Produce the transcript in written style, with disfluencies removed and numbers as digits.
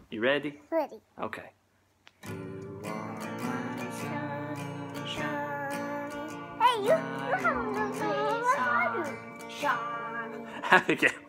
You ready? Ready. Okay. Hey, you haven't done something like I do. Shine. Again.